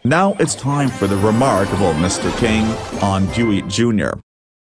Now it's time for the remarkable Mr. King, on Doowee Jr.